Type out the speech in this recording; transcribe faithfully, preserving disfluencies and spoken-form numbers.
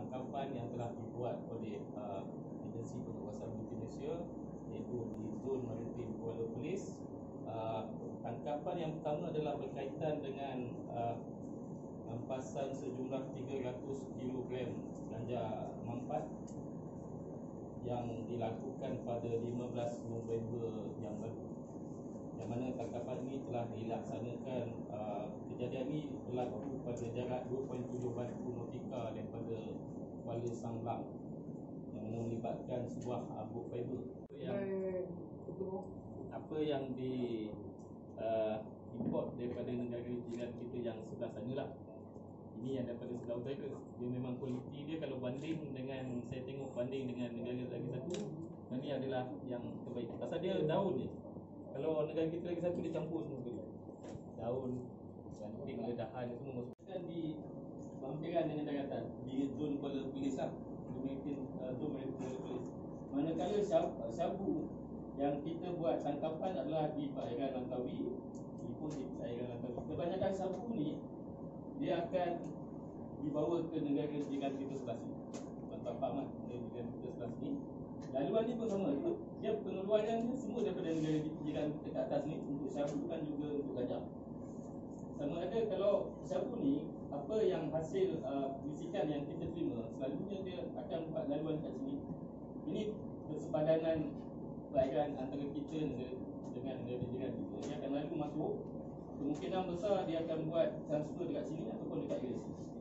tangkapan yang telah dibuat oleh uh, Agensi Pengawasan Maritim Malaysia, iaitu di Zon Maritim Kuala Perlis. Uh, tangkapan yang pertama adalah berkaitan dengan uh, rampasan sejumlah tiga ratus kilogram ganja mampat yang dilakukan pada lima belas November yang lalu, yang mana tangkapan ini telah dilaksanakan. Uh, kejadian ini berlaku pada jarak dua perpuluhan tujuh batu nautika daripada Kuala Sanglang, yang mana melibatkan sebuah abuk fiber yang apa yang di uh, import daripada negara jiran kita yang sebelah sana lah. Ini yang daripada sebelah utara. Dia memang kualiti dia, kalau banding dengan, saya tengok banding dengan negara lagi satu, ini adalah yang terbaik. Pasal dia daun je. Kalau negara kita lagi satu, dia campur semua sekali. Daun, ranting, ledahan semua masukkan di hampiran dengan daratan di zon Kuala Perlis lah, zon Maritim Kuala Perlis. Manakala sabu yang kita buat tangkapan adalah di perairan Langkawi, ini pun di perairan Langkawi. Kebanyakan sabu ni dia akan dibawa ke negara jiran kita sebelah sini. Tuan-tuan faham kan? Negara jiran kita sebelah sini. Laluan ni pun sama. Dia pengeluarannya semua daripada negara jiran dekat atas ni, untuk sabu kan juga untuk gajah. Sama ada kalau sabu ni, apa yang hasil uh, lisikan yang kita terima, selalunya dia akan buat laluan kat sini. Ini persepadanan perairan antara kita dengan negara jiran kita. Dia akan lalu masuk. Kemungkinan besar dia akan buat transfer dekat sini ataupun dekat U S.